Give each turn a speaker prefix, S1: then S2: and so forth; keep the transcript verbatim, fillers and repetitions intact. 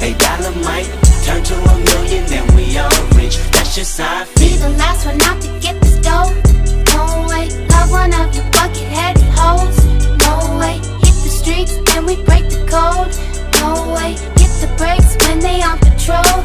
S1: A dollar might turn to a million, then we all rich. That's just how I feel.
S2: Be the last one out to get this dough. No way, love one of you bucket-headed hoes. No way, hit the streets and we break the code. No way, hit the brakes when they on patrol.